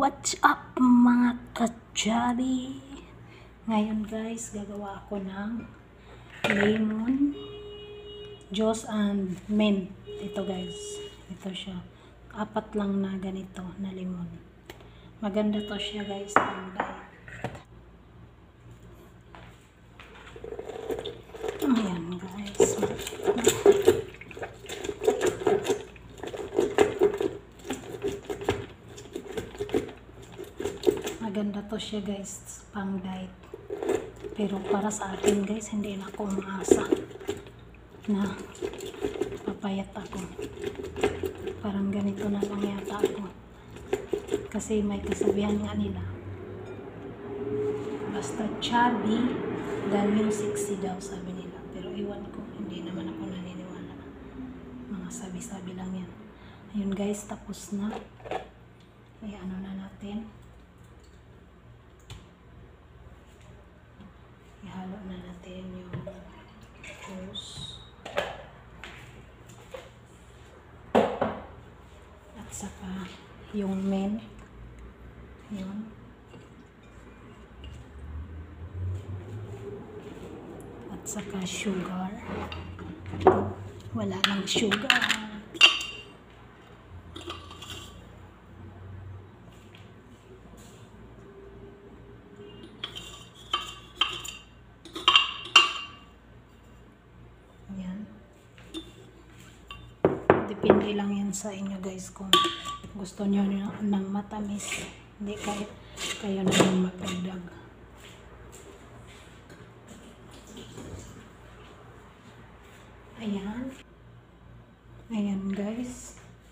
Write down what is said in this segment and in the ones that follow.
What's up mga kachabi? Ngayon guys, gagawa ako ng lemon juice and mint. Ito guys, ito siya. 4 lang na ganito na lemon. Maganda to siya guys, pang diet. Ayan guys. Maganda to siya guys, pang diet. Pero para sa akin guys, hindi na ako umaasa na papayat ako. Parang ganito na lang yata ako. Kasi may kasabihan nga nila, basta chubby, dahil yung sexy daw, sabi nila. Pero iwan ko, hindi naman ako naniniwala. Mga sabi-sabi lang yan. Ayun guys, tapos na. Ano na natin. Ihalo na natin yung juice. At saka yung mint. Yun. At saka sugar. Wala lang sugar. Depende lang yan sa inyo guys kung gusto nyo ng matamis. Hindi kayo na yung magdagdag. Ayan. Ayan guys.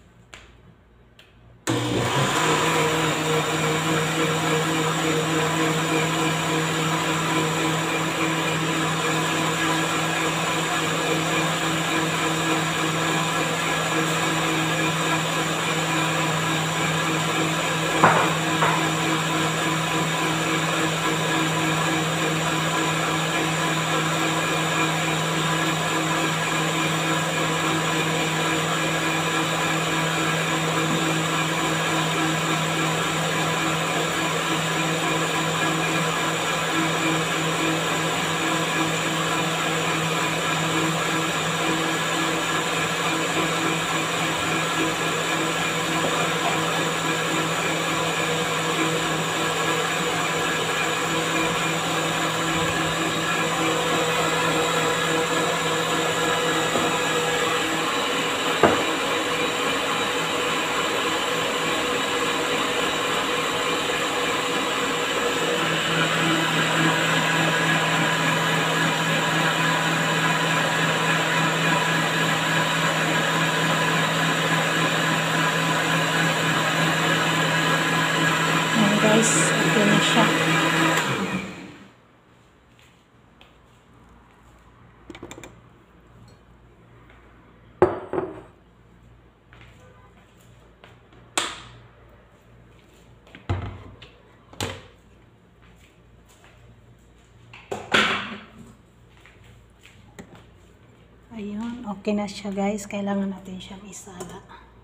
Guys, okay na siya. Ayun, okay na siya guys. Kailangan natin siyang isala.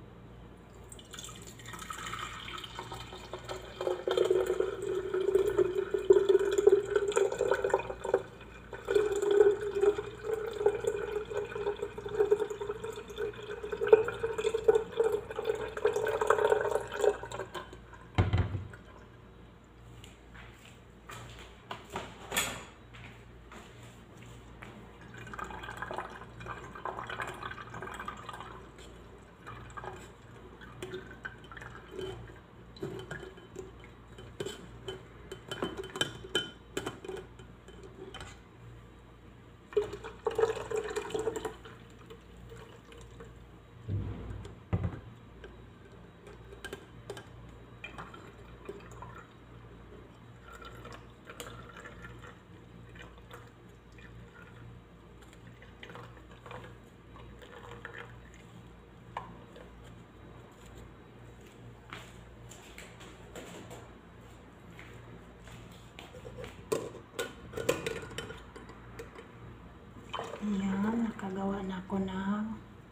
Ayan, nakagawa na ako ng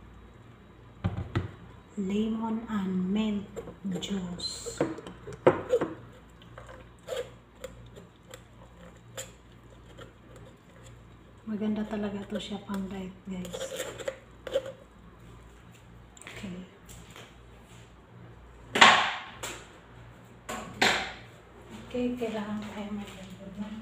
lemon and mint juice. Maganda talaga to siya pang diet, guys. Okay. Okay, kailangan tayo magdagdag na.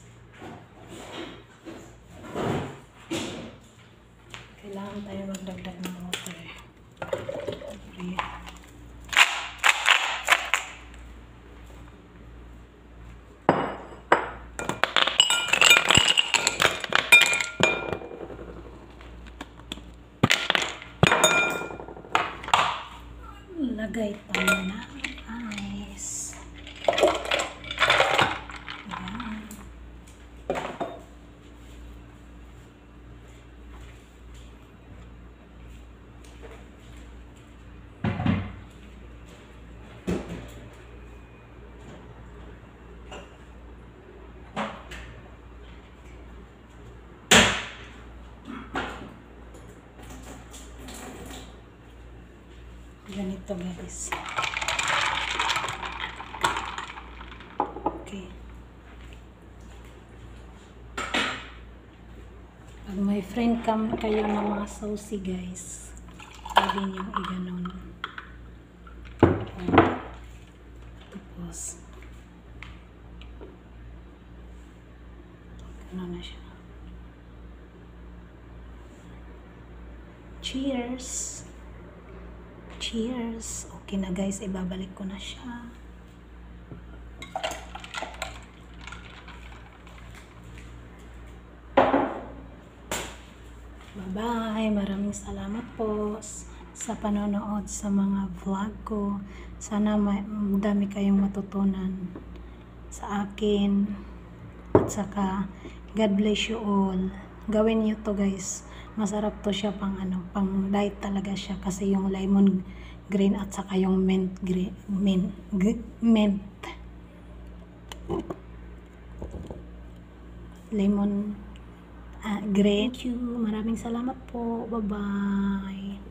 Kailangan tayo magdagdag ng water. Okay. Lagay tayo na ice. Ayan. Ganito, guys. Okay. Pag may friend kayo na mga saucy, guys, pwede nyo i-ganon. Tapos ganon na siya. Cheers! Cheers! Okay na, guys, ibabalik ko na siya. Bye-bye! Maraming salamat po sa panonood sa mga vlog ko. Sana madami kayong matutunan sa akin. At saka, God bless you all. Gawin niyo to, guys. Masarap to siya pang pang diet talaga siya kasi yung lemon green at saka yung mint green, mint lemon green. Thank you. Maraming salamat po. Bye-bye.